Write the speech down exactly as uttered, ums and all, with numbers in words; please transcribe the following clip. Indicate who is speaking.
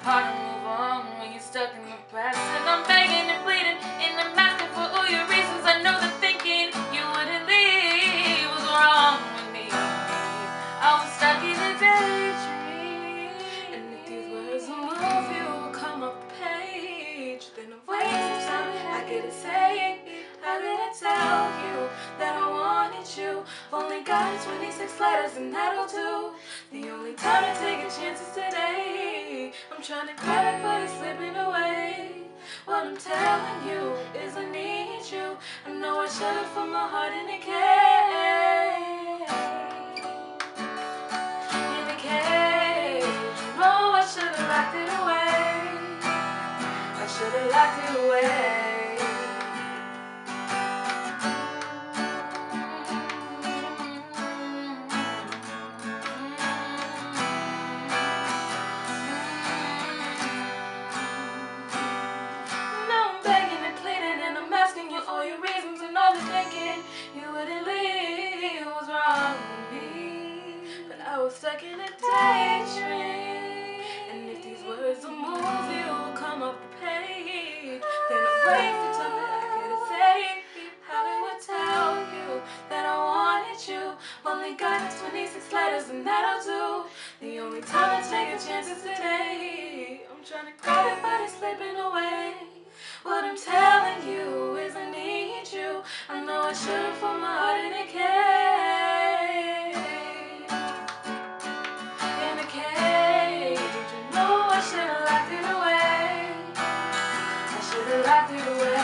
Speaker 1: hard to move on when you're stuck in the past. And I'm begging and pleading and I'm asking for all your reasons. I know that thinking you wouldn't leave was wrong with me. I was stuck in a daydream. And if these words will move you, will come off the page, then I'm wasting time. I get to say, how did I tell you that I wanted you? Only got twenty-six letters and that'll do. The only time to take a chance is today. I'm trying to grab it but it's slipping away. What I'm telling you is I need you. I know I should've put my heart in a cage. In a cage. No, I should've locked it away. I should've locked it away. I was stuck in a daydream. And if these words will move you, will come off the page, then I'm wasting time that I could've saved. How do I tell you that I wanted you? Only got twenty-six letters and that'll do. The only time to take a chance is today. I'm trying to grab it but it's slipping away. What I'm telling you is I need you. I know I should've put my heart in a cage. In a cage. You know I should've locked it away. I should've locked it away.